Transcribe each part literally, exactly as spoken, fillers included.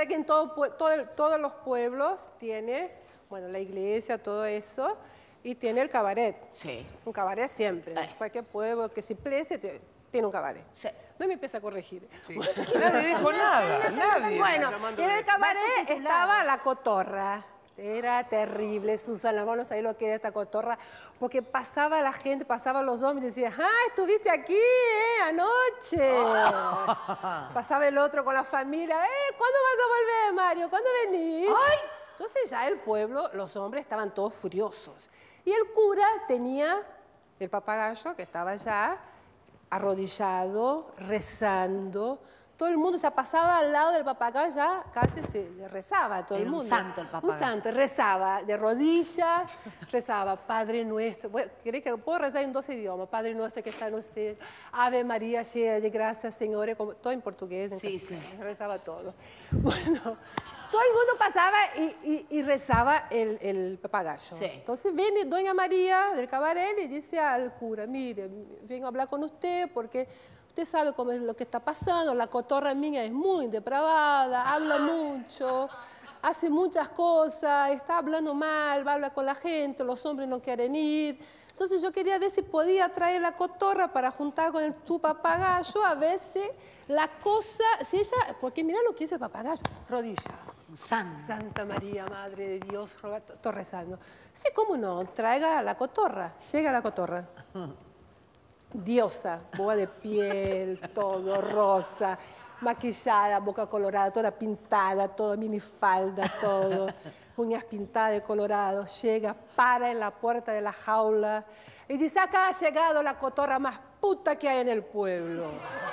sabe que en todo, todo, todos los pueblos tiene, bueno, la iglesia, todo eso, y tiene el cabaret. Sí. Un cabaret siempre. Ay. Cualquier pueblo que se precie tiene un cabaret. Sí. No me empieza a corregir. Sí. Nadie dijo nada, nadie. Bueno, en el cabaret titular. estaba la cotorra. Era terrible, Susana, vamos a ver lo que era esta cotorra, porque pasaba la gente, pasaban los hombres y decían, ¡ah, estuviste aquí, eh, anoche! Oh. Pasaba el otro con la familia, ¡eh, ¿cuándo vas a volver, Mario? ¿Cuándo venís? ¡Ay! Entonces ya el pueblo, los hombres estaban todos furiosos. Y el cura tenía el papagayo que estaba allá, arrodillado, rezando. Todo el mundo, o sea, pasaba al lado del papagayo, ya casi se le rezaba a todo Era el mundo. un santo el papagayo. Un santo, rezaba de rodillas, rezaba, Padre nuestro. Bueno, ¿querés que puedo rezar en dos idiomas? Padre nuestro que está en los cielos, Ave María, llena de gracia, Señor, como, todo en portugués. En sí, castellano, sí. Rezaba todo. Bueno, todo el mundo pasaba y, y, y rezaba el, el papagayo. Sí. Entonces viene doña María del cabaret y dice al cura, mire, vengo a hablar con usted porque usted sabe cómo es lo que está pasando, la cotorra mía es muy depravada, habla mucho, hace muchas cosas, está hablando mal, va a hablar con la gente, los hombres no quieren ir. Entonces yo quería ver si podía traer la cotorra para juntar con el, tu papagayo, a ver si la cosa, si ella, porque mira lo que es el papagayo, rodilla. Santa. Santa María, Madre de Dios, roga, todo rezando. Sí, cómo no, traiga la cotorra, llega la cotorra. Diosa, boa de piel, todo rosa, maquillada, boca colorada, toda pintada, toda minifalda, todo, uñas pintadas de colorado, llega, para en la puerta de la jaula y dice, acá ha llegado la cotorra más puta que hay en el pueblo.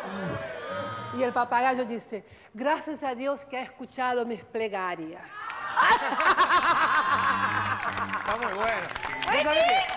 Y el papagayo dice, gracias a Dios que ha escuchado mis plegarias. Está muy bueno. ¡Buenísimo!